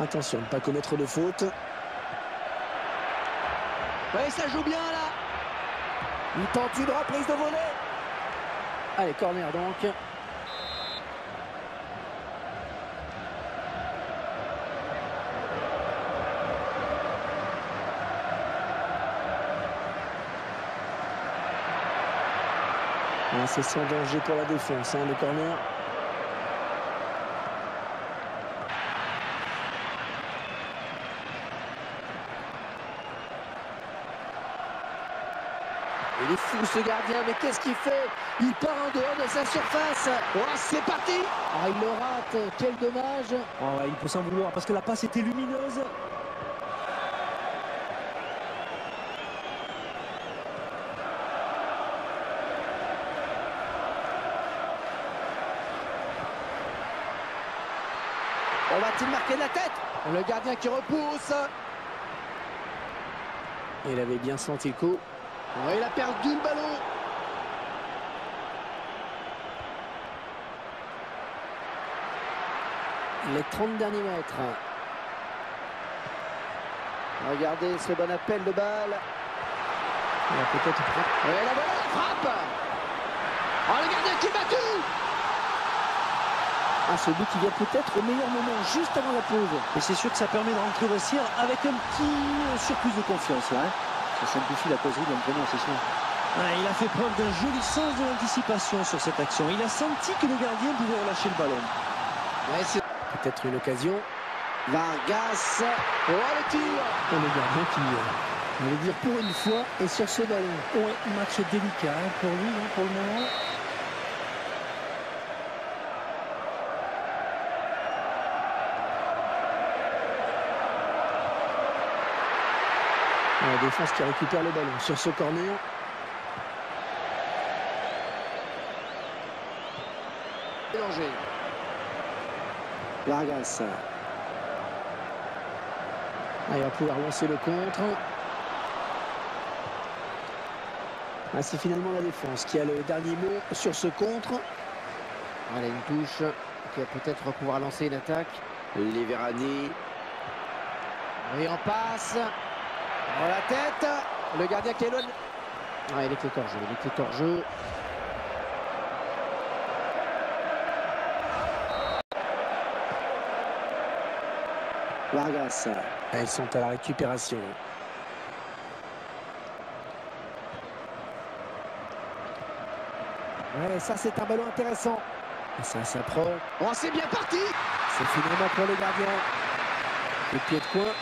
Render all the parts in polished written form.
Attention, ne pas commettre de faute. Ouais, ça joue bien là. Il tente une reprise de volée. Allez, corner donc. Ah, c'est sans danger pour la défense, hein, le corner. Il est fou ce gardien, mais qu'est-ce qu'il fait? Il part en dehors de sa surface. Oh, c'est parti! Ah, il le rate, quel dommage. Oh, ouais, il faut s'en vouloir parce que la passe était lumineuse. On va-t-il marquer de la tête? Le gardien qui repousse. Il avait bien senti le coup. Ouais, il a perdu le ballon. Les 30 derniers mètres. Regardez ce bon appel de balle. Il a peut-être... Et la voilà, la frappe. Oh, le gardien qui est battu. Ah, ce but qui vient peut-être au meilleur moment, juste avant la pause. Et c'est sûr que ça permet de rentrer au vestiaire avec un petit surplus de confiance là. Ça simplifie la causerie de l'entraîneur, c'est sûr. Ah, il a fait preuve d'un joli sens de l'anticipation sur cette action. Il a senti que le gardien pouvait relâcher le ballon. Ouais, c'est Peut-être une occasion. Vargas. Oh, le tir. Et le gardien qui, on va dire pour une fois, est sur ce ballon. Ouais, match délicat hein, pour lui, hein, pour le moment. La défense qui récupère le ballon sur ce corner. Mélangé. Vargas. Ah, il va pouvoir lancer le contre. Ah, c'est finalement la défense qui a le dernier mot sur ce contre. Voilà une touche qui va peut-être pouvoir lancer une attaque. Liverani. Et en passe. Oh, la tête. Le gardien qui est loin. Ah, il était hors jeu, il était hors jeu. Vargas. Elles sont à la récupération. Ouais, ça c'est un ballon intéressant. Et ça s'approche. Oh, c'est bien parti. C'est finalement pour le gardien. Le pied de coin.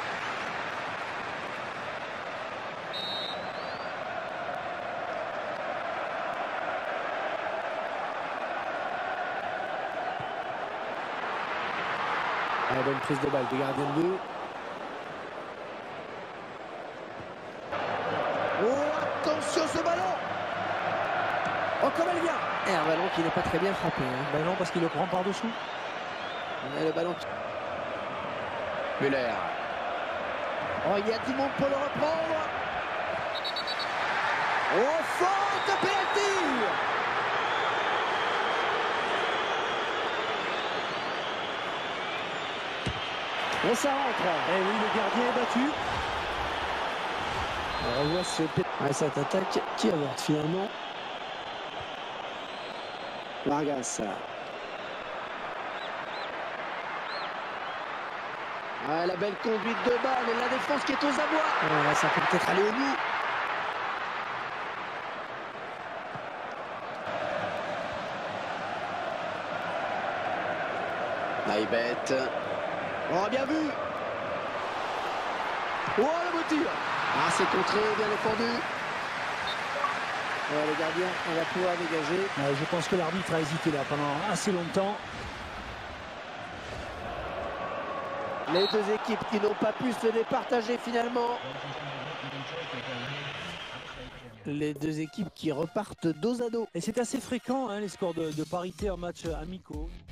La bonne prise de balle du gardien de but. Oh, attention ce ballon. Oh, comme elle vient. Et un ballon qui n'est pas très bien frappé. Hein. Ben non, parce qu'il le prend par-dessous. Et le ballon. Müller. Oh, il y a du monde pour le reprendre. Oh, faute, penalty. Et ça rentre. Et oui, le gardien est battu. On revoit cette attaque qui avorte finalement. Vargas. Ah, la belle conduite de balle et la défense qui est aux abois. Voilà, ça peut peut-être aller au bout. Maïbet. Oh, bien vu. Oh, le beau tir. Ah, c'est contré, bien défendu. Ouais, le gardien, on va pouvoir dégager. Je pense que l'arbitre a hésité là pendant assez longtemps. Les deux équipes qui n'ont pas pu se départager finalement. Les deux équipes qui repartent dos à dos. Et c'est assez fréquent hein, les scores de parité en match amicaux.